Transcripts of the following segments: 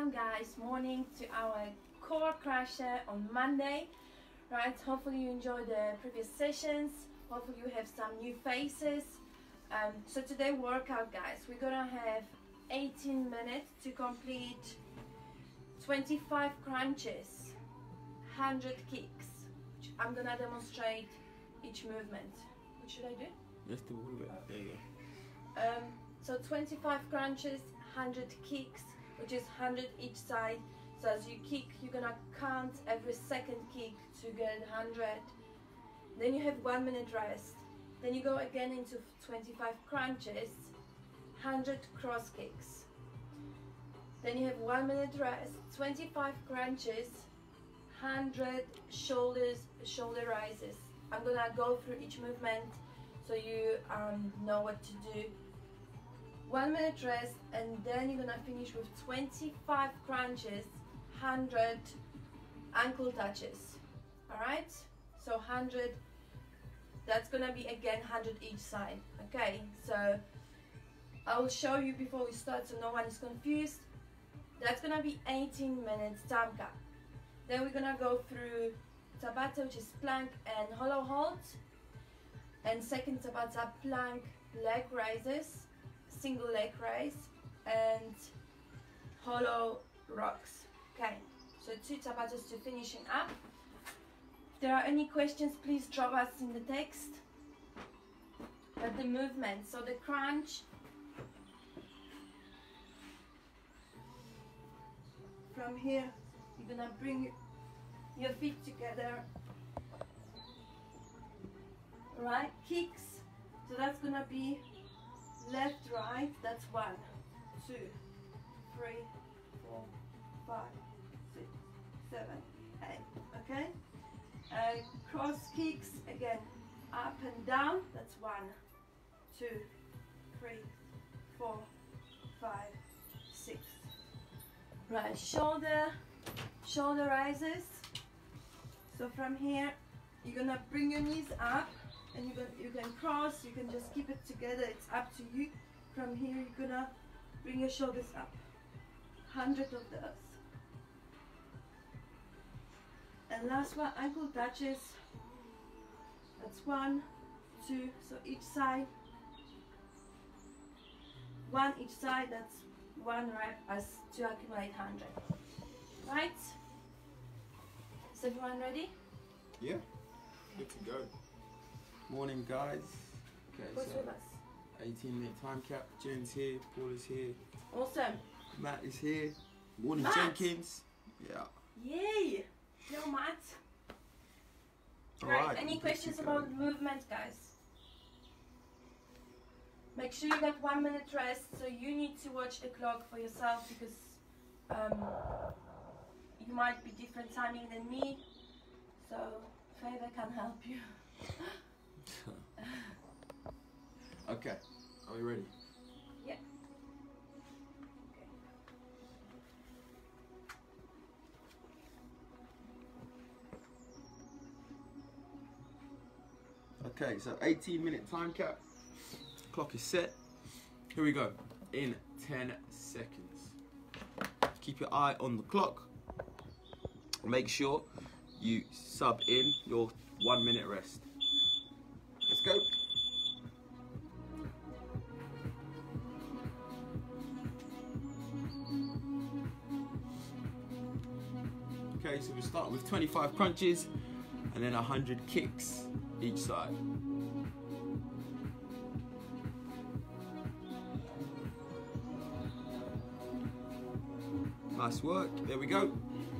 welcome guys, morning to our core crusher on Monday. Right, hopefully you enjoyed the previous sessions, hopefully you have some new faces. So today workout guys, we're gonna have 18 minutes to complete 25 crunches, 100 kicks, which I'm gonna demonstrate each movement. What should I do? Just do a little bit, there you go. So 25 crunches, 100 kicks, which is 100 each side. So as you kick, you're gonna count every second kick to get 100. Then you have 1 minute rest. Then you go again into 25 crunches, 100 cross kicks. Then you have 1 minute rest, 25 crunches, 100 shoulder rises. I'm gonna go through each movement so you know what to do. 1 minute rest, and then you're gonna finish with 25 crunches, 100 ankle touches. All right, so 100, that's gonna be again 100 each side. Okay, so I will show you before we start so no one is confused. That's gonna be 18 minutes time cap. Then we're gonna go through Tabata, which is plank and hollow hold, and second Tabata, plank, leg raises, single leg raise, and hollow rocks. Okay, so 2 Tabatas to finishing up. If there are any questions, please drop us in the text. But the movement, so the crunch, from here you're gonna bring your feet together, right? Kicks, so that's gonna be left, right, that's 1, 2, 3, 4, 5, 6, 7, 8, okay? Cross kicks, again, up and down, that's 1, 2, 3, 4, 5, 6. Right, shoulder rises. So from here, you're gonna bring your knees up, and you can cross, you can just keep it together, it's up to you. From here you're gonna bring your shoulders up, 100 of those. And last one, ankle touches, that's 1, 2, so each side, 1 each side, that's 1 rep as to accumulate 100. Right? Is everyone ready? Yeah, good to go. Morning guys. Okay, Who's so with us? 18-minute time cap. Jen's here, Paul is here, Awesome. Matt is here. Morning Matt. Jenkins. Yeah. Yay! Hello, Matt. Alright, Any good questions to go. about movement, guys? Make sure you get 1 minute rest, so you need to watch the clock for yourself because you might be different timing than me, so Favor can help you. Okay, are we ready? Yeah. Okay, so 18-minute time cap. Clock is set. Here we go. In 10 seconds. Keep your eye on the clock. Make sure you sub in your 1 minute rest. Let's go. Okay, so we start with 25 crunches and then 100 kicks each side. Nice work, there we go.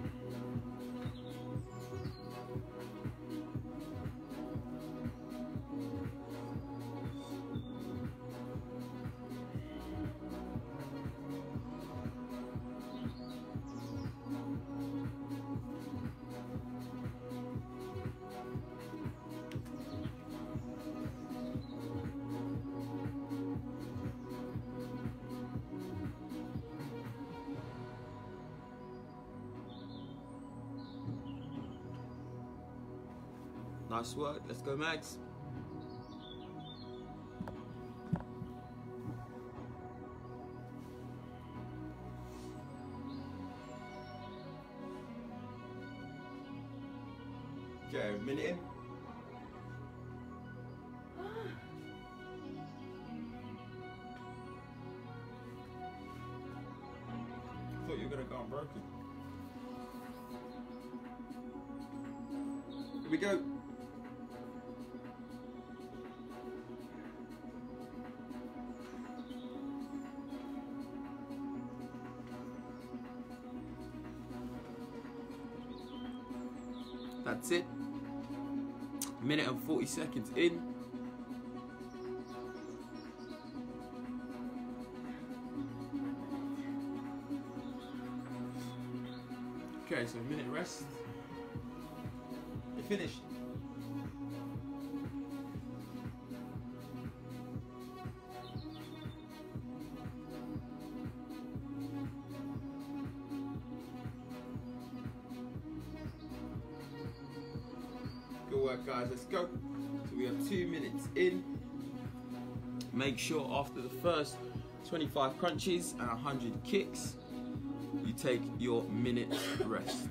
Nice work, let's go Max. Okay, minute in. I thought you were gonna go unbroken. Here we go. That's it. Minute and 40 seconds in. Okay, so a minute rest. You're finished. Good work, guys. Let's go. So we have 2 minutes in. Make sure after the first 25 crunches and 100 kicks, you take your minute rest.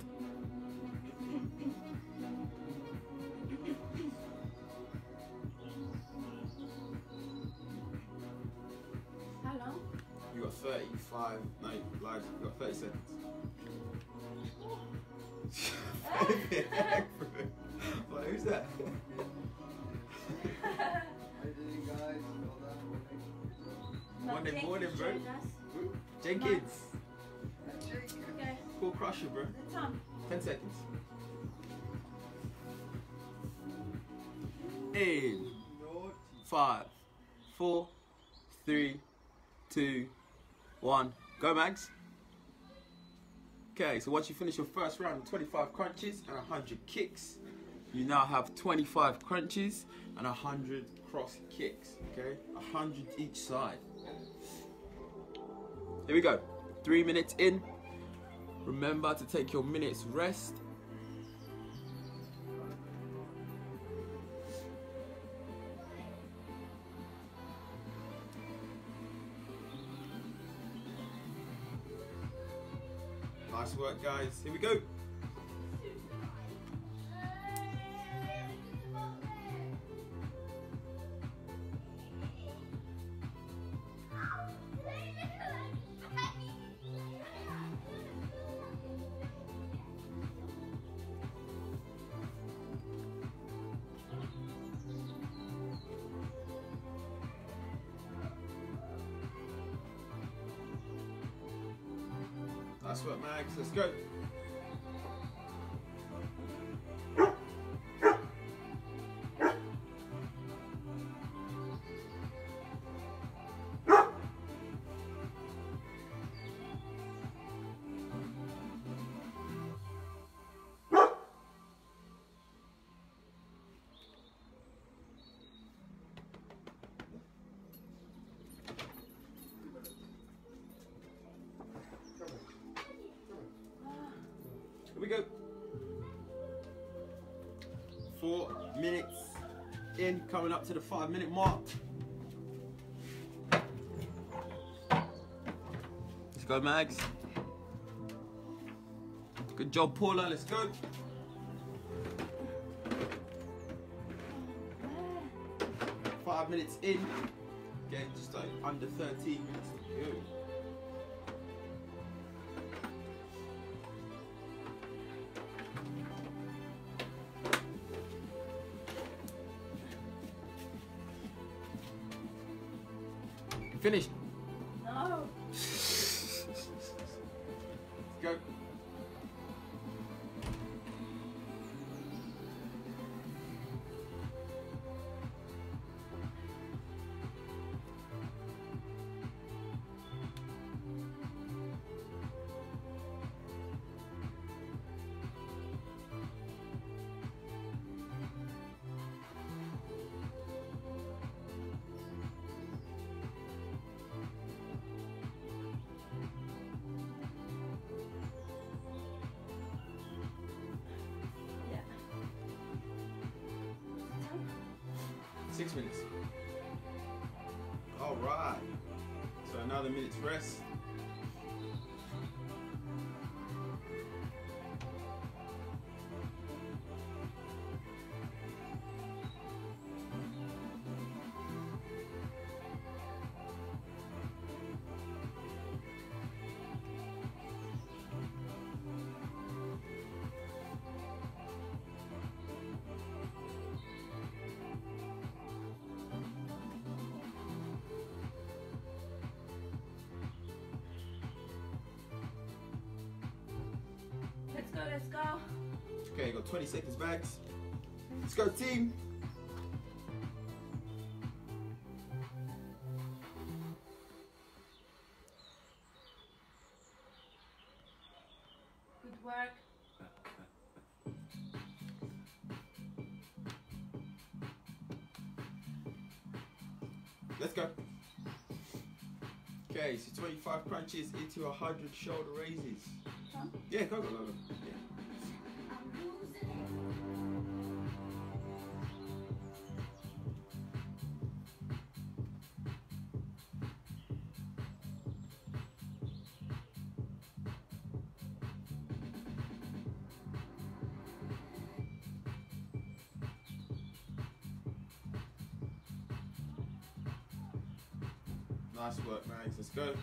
How long? You got 35, no, lives, you got 30 seconds. Like, who's that? How you doing, guys? Well done. Monday morning, bro. Join us. Jenkins, Okay, cool crusher, bro. the time. 10 seconds. In 5, 4, 3, 2, 1. Go, Mags. Okay, so once you finish your first round of 25 crunches and 100 kicks, you now have 25 crunches and 100 cross kicks. Okay, 100 each side. Here we go. 3 minutes in. Remember to take your minutes rest. Nice work, guys. Here we go. Nice work, Mags. Let's go. Here we go. 4 minutes in, coming up to the 5-minute mark. Let's go, Mags. Good job, Paula. Let's go. Five minutes in. Again, just like under 13 minutes to go. Finished. No. Go. Yeah. 6 minutes. All right. So another minute's rest. let's go. Okay, got 20 seconds, Mags. Let's go, team. Good work. Let's go. Okay, so 25 crunches into 100 shoulder raises. Huh? Yeah, go. Yeah. Nice work, Mags. Let's go.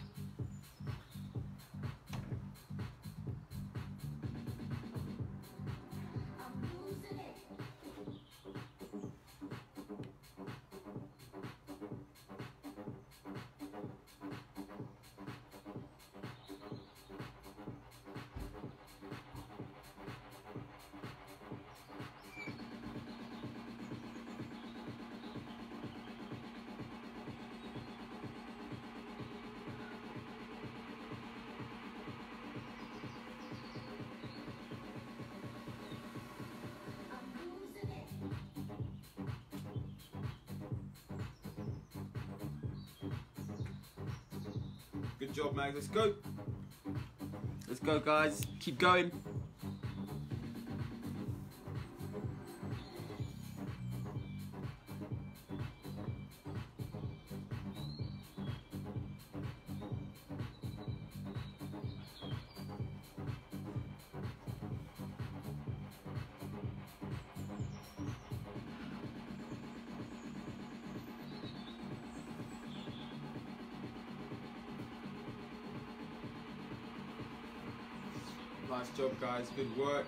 Good job, Mags. Let's go. Let's go, guys. Keep going. Nice job, guys. Good work.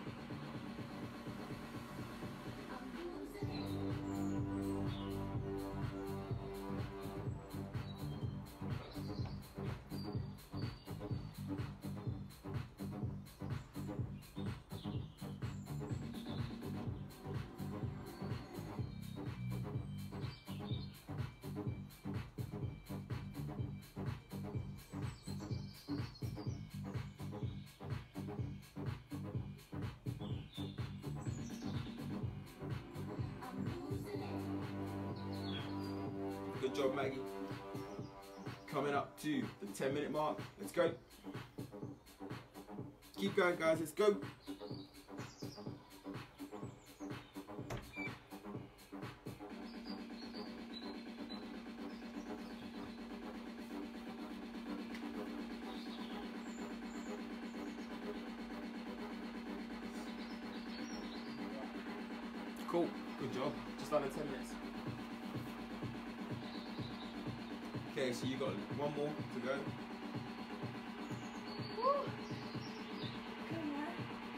Good job, Maggie. Coming up to the 10-minute mark. Let's go. Keep going, guys. Let's go. Cool. Good job. Just under 10 minutes. Okay, so you got one more to go. Woo. Come on.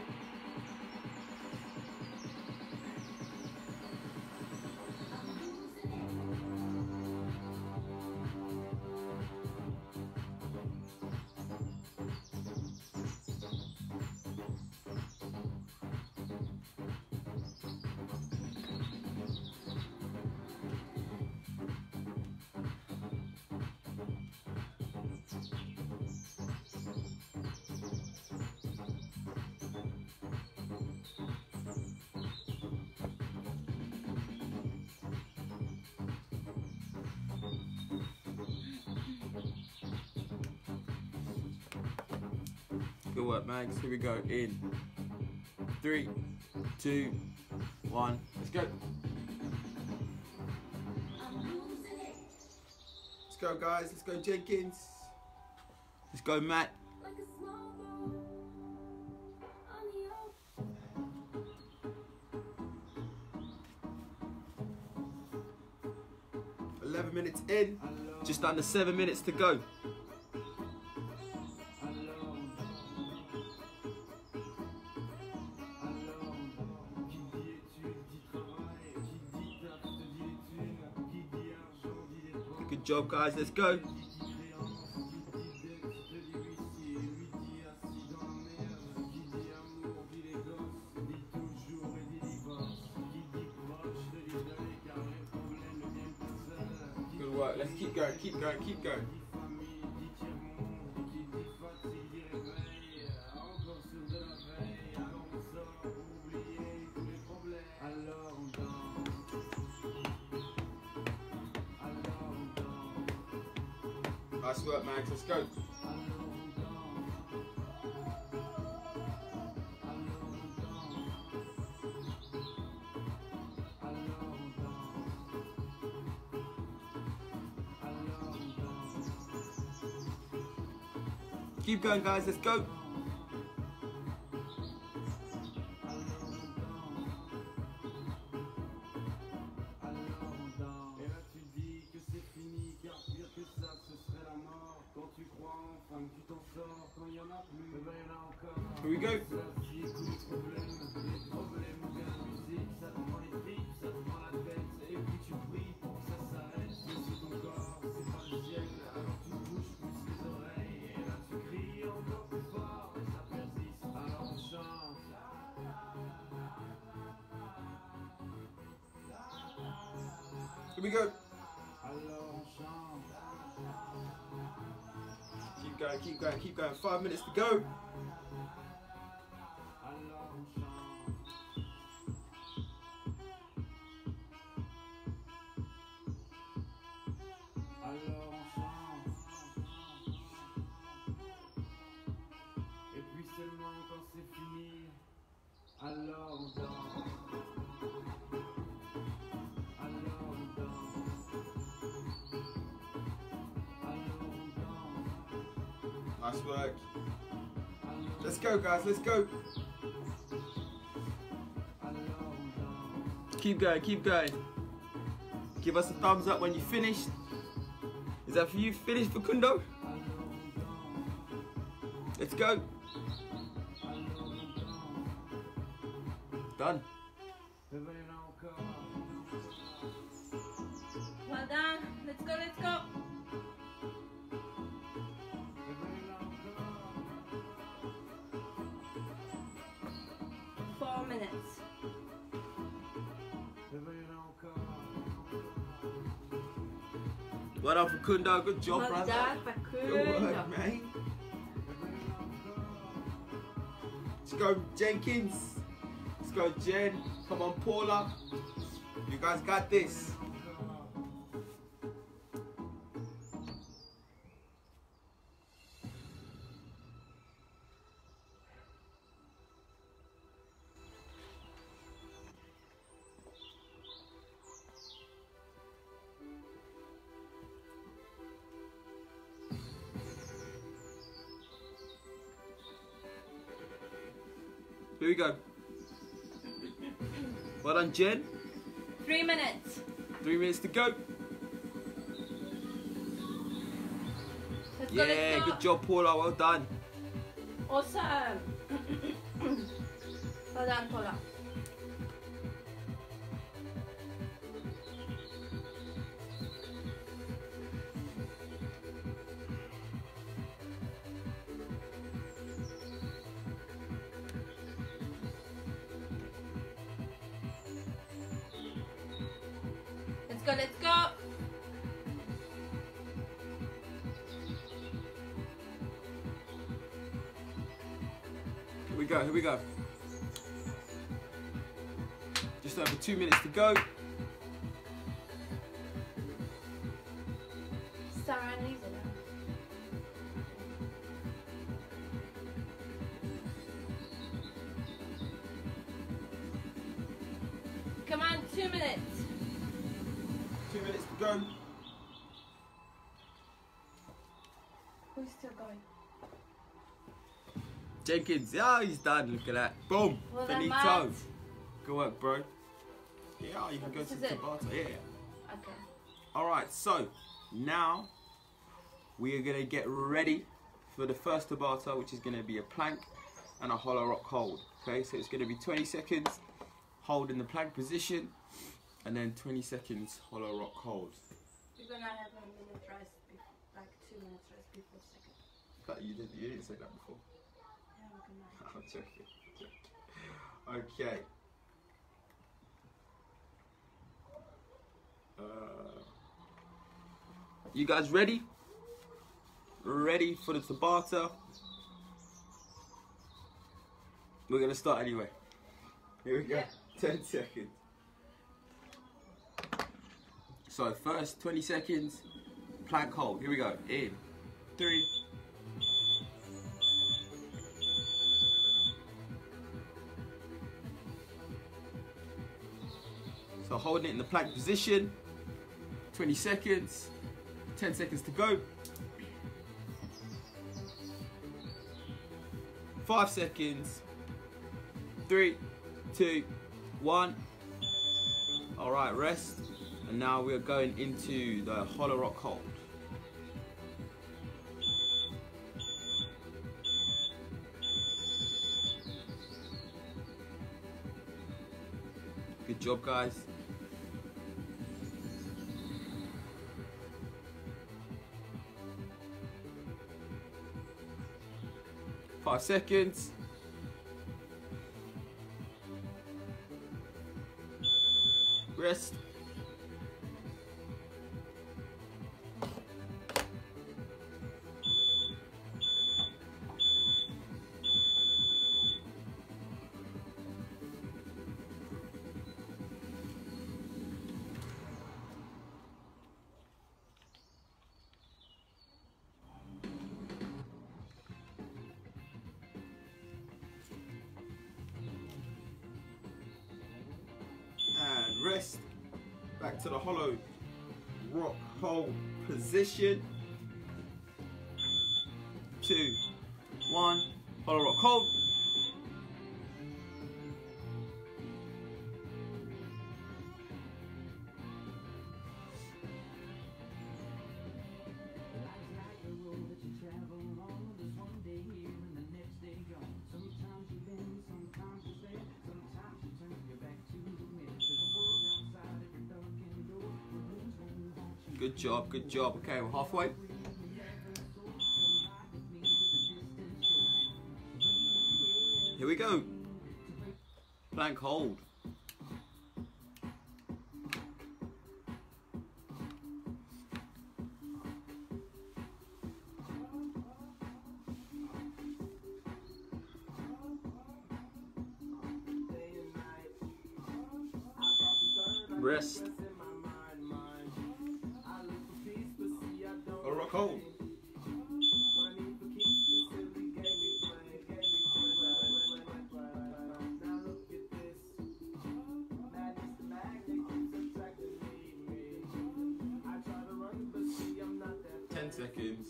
Good work, Mags. Here we go. In 3, 2, 1. Let's go. Let's go, guys. Let's go, Jenkins. Let's go, Matt. Like a small ball on the 11 minutes in. Just under 7 minutes to go. Good job, guys. Let's go. Let's keep going, keep going, keep going. Nice work, Max. Let's go. Keep going, guys. Let's go. Here we go. Here we go. Keep going, keep going, keep going. 5 minutes to go. Nice work. Let's go, guys. Let's go. Keep going. Keep going. Give us a thumbs up when you finished. Is that for you? Finished for Kundo? Let's go. Done. Well done. Let's go, let's go. Well done for Kundo, good job, Well brother. done for Good Kundo. work, mate. Let's go, Jenkins. Let's go, Jen. Come on, Paula. You guys got this. Here we go. Well done, Jen. 3 minutes. 3 minutes to go. Let's go, Yeah, let's go. good job, Paula. Well done. Awesome. Well done, Paula. Let's go, let's go. Here we go, here we go. Just over 2 minutes to go. Sarah and Lisa. Come on, 2 minutes. 2 minutes to go. Who's still going? Jenkins, yeah, he's done. Look at that. Boom. Well done, Finito. Matt. Good work, bro. Yeah, you can go This to is the it. Tabata. Yeah. Okay. Alright, so now we are going to get ready for the first Tabata, which is going to be a plank and a hollow rock hold. Okay, so it's going to be 20 seconds hold in the plank position and then 20 seconds hollow rock hold. You're gonna have a minute rest, like 2 minutes rest before second. But you didn't say that before. Yeah, we're gonna. I'm joking. Okay. You guys ready? Ready for the Tabata? We're gonna start anyway. Here we go. Yeah. 10 seconds. So first 20 seconds, plank hold. Here we go. In 3. So holding it in the plank position. 20 seconds. 10 seconds to go. 5 seconds. 3, 2, 1. All right, rest. And now we're going into the hollow rock hold. Good job, guys. Five seconds. Rest. And rest. Back to the hollow rock hold position. 2, 1. Hollow rock hold. Good job, good job. Okay, we're halfway. Here we go. Plank hold. Rest. Hollow rock hold. Seconds.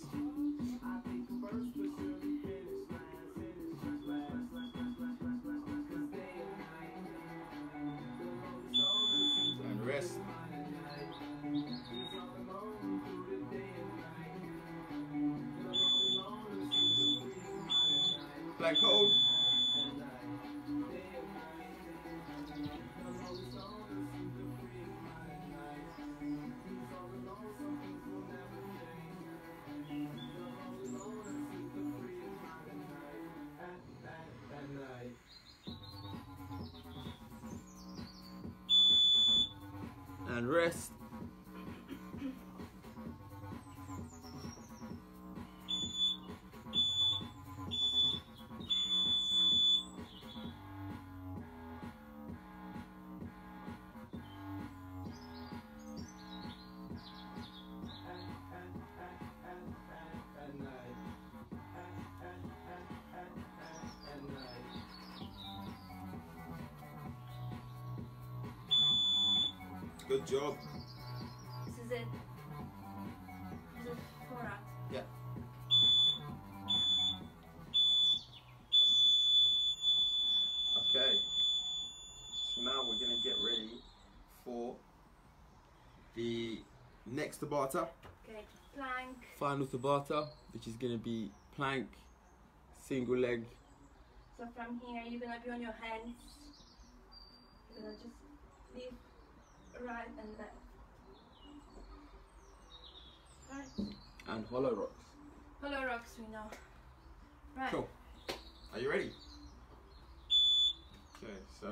And rest. Plank hold. And rest. Good job. This is it. This is for us. Yeah. Okay. So now we're gonna get ready for the next Tabata. Okay, plank. Final Tabata, which is gonna be plank, single leg. So from here, you're gonna be on your hands. You're gonna just leave right and left. Right. And hollow rocks. Hollow rocks, we know. Right. Cool. Are you ready? Okay, so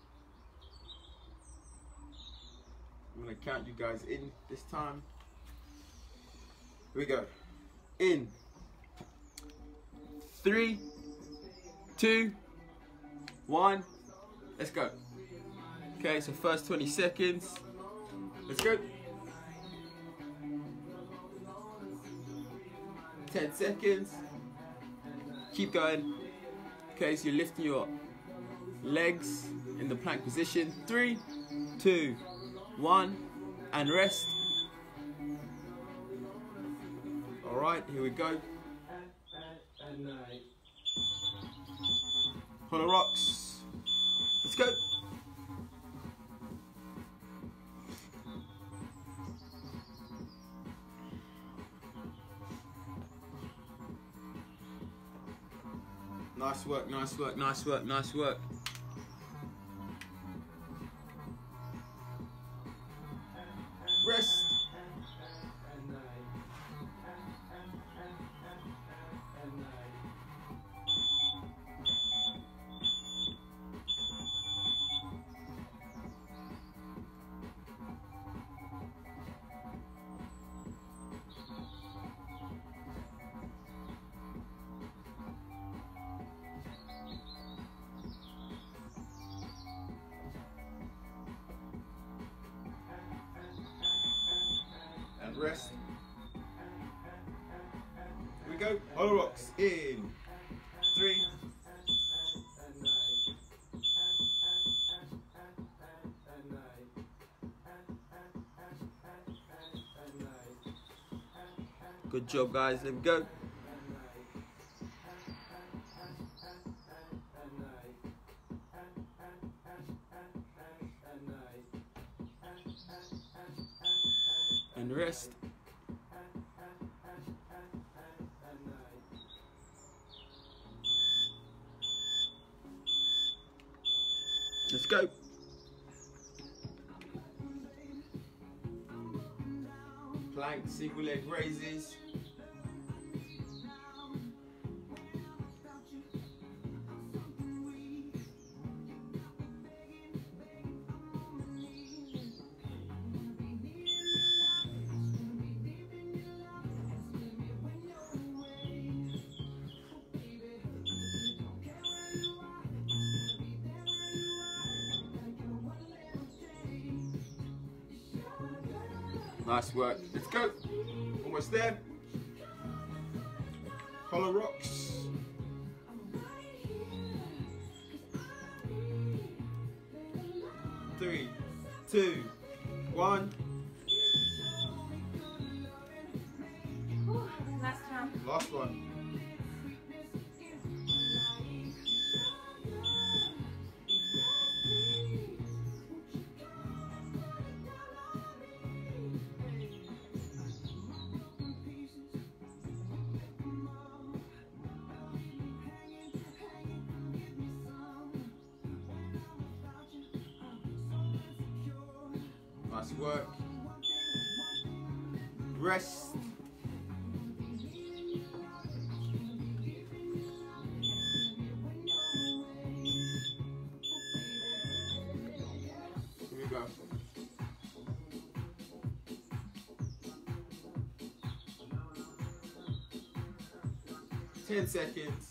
I'm gonna count you guys in this time. Here we go. In 3, 2, 1. Let's go. Okay, so first 20 seconds. Let's go. 10 seconds. Keep going. Okay, so you're lifting your legs in the plank position. 3, 2, 1, and rest. All right, here we go. Hollow rocks. Let's go. Nice work, nice work, nice work, nice work. Rest. And rest. Here we go. Hollow rocks in 3. Good job, guys. Let me go. And rest. Let's go. Plank, single leg raises. Nice work. Let's go. Almost there. Hollow rocks. Three, 2, 1. Last round. Last one. Nice work. Rest. Here we go. Ten seconds.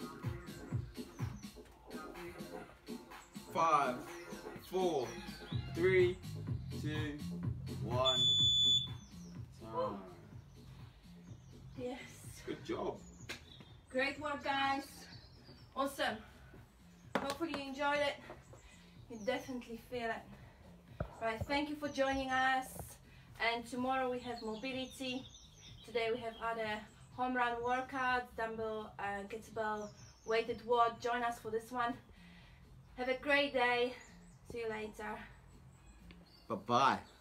5, 4, 3, 2, 1. Time. Yes. Good job. Great work, guys. Awesome. Hopefully you enjoyed it. You definitely feel it. Right, thank you for joining us. And tomorrow we have mobility. Today we have other home run workouts, dumbbell, kettlebell, weighted WOD. Join us for this one. Have a great day. See you later. Bye-bye.